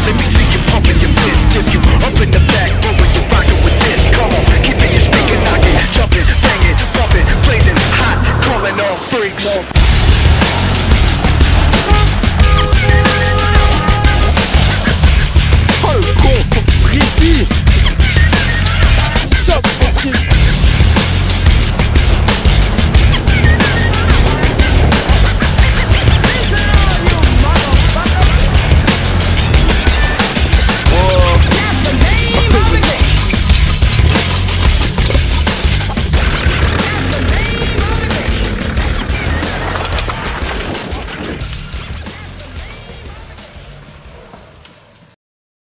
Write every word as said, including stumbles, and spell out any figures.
Let me see you pumping your fist. Tip you up in the back, rolling you rocking with this. Come on, keeping you speaking, knocking, jumping, banging, bumping, blazing hot, calling all freaks.